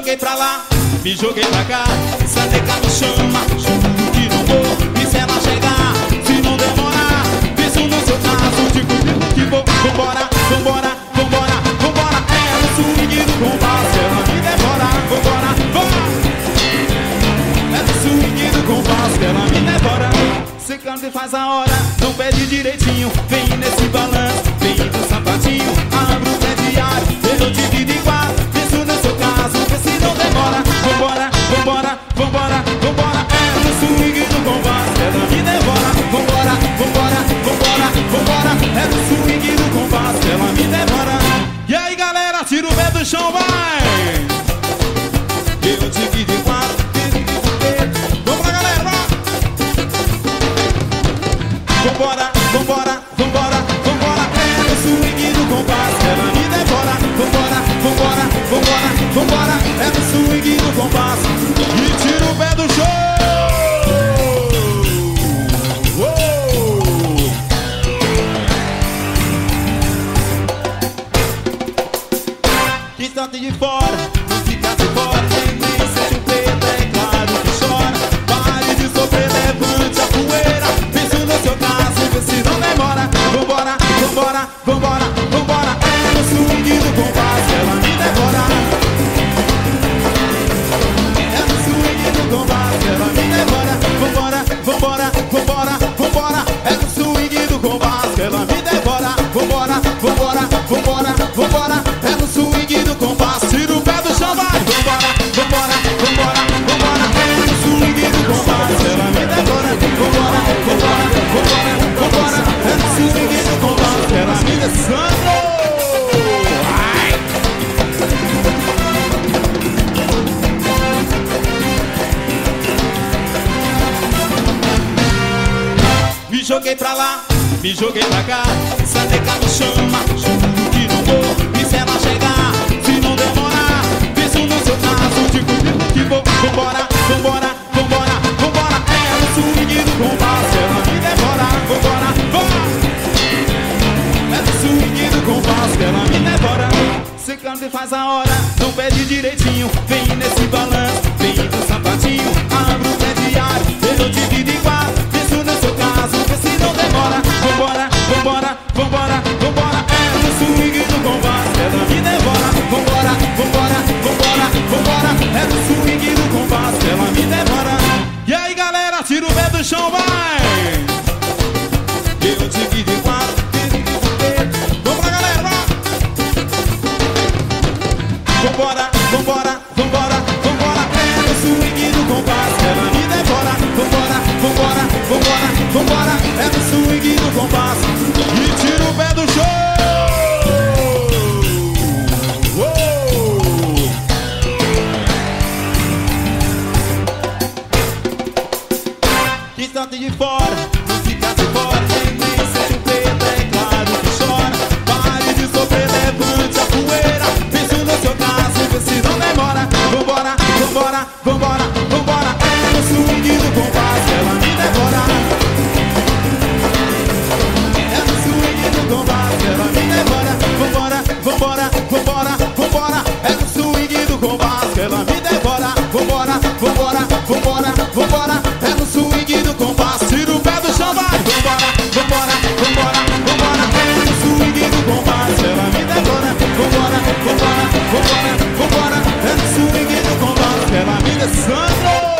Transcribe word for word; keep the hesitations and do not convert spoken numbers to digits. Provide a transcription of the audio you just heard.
joguei pra lá, me joguei pra cá. Se a nega me chama, juro que não vou. E se ela chegar, se não demorar, penso no seu caso, digo que vou. Vambora, vambora, vambora, vambora. É no swing do compasso, ela me devora. Vambora, vambora. É no swing do compasso que ela me devora. Cê canta e faz a hora, não pede direitinho. Vem nesse balanço, vem no sapatinho. Abro o crediário, eu divido em quatro. Penso no seu caso, que se não demora. Vambora, vambora, vambora, vambora. É no swing do compasso que ela me devora. Vambora, vambora, vambora, vambora. É no swing do compasso que ela me devora. E aí galera, tira o pé do chão, vai! Eu divido em quatro. Vamos lá galera, vai! Vambora, vambora, vambora, vambora. É no swing do compasso que ela me devora. Vambora, vambora, vambora, vambora. É no swing do compasso. E tira o pé do chão. Que tanto de fora, não fica de fora. Tem nem ser preto, é claro que chora. Pare de sofrer, levante a poeira. Penso no seu caso, vê se não demora. Vambora, vambora, vambora, vambora. É no swing do compasso, ela me devora. É no swing do compasso, ela me devora. Vambora, vambora, vambora, vambora. É no swing do compasso, ela me devora. Vambora, vambora, vambora, vambora. É no swing do compasso, tira o pé do chão, vai. Vambora, vambora, vambora, vambora. É no swing do compasso, ela me devora. Vambora, vambora, vambora, vambora. É no swing do compasso, ela me devora. Me joguei pra lá, me joguei pra cá. Se a nega me chama, juro que não vou. E se ela chegar, se não demorar, penso no seu caso, digo que vou. Vambora, vambora, vambora, vambora. É no swing do compasso, ela me devora. Vambora, vambora. É no swing do compasso que ela me devora. Cê canta e faz a hora, não pede direitinho. Vem nesse balanço, vem no sapatinho. Abro o crediário, eu divido em quatro. Penso no seu caso, vê se não demora. Vambora, vambora, vambora, vambora. É no swing do compasso que ela me devora. Vambora, vambora, vambora, vambora. É no swing do compasso que ela me devora. E aí galera, tira o pé do chão, vai! Eu divido em quatro. Vamos lá galera, vai! Vambora, vambora, vambora, vambora. É no swing do compasso que ela me devora. Vambora, vambora, vambora, vambora. É no swing do compasso. E tira o pé do chão. Que tanto de fora, não fica de fora. Tem nem ser preto, é claro que chora. Pare de sofrer, levante a poeira. Penso no seu caso, vê se não demora. Vambora, vambora, vambora, vambora. É no swing do compasso que ela me devora. É no swing do compasso que ela me devora. Vambora, vambora, vambora, vambora. É no swing do compasso que ela me devora. Vambora, vambora, vambora, vambora. É no swing do compasso, tira o pé do chão, vai. Vambora, vambora, vambora, vambora. É no swing do compasso, ela me devora. Vambora, vambora, vambora, vambora. É no swing do compasso que ela me devora.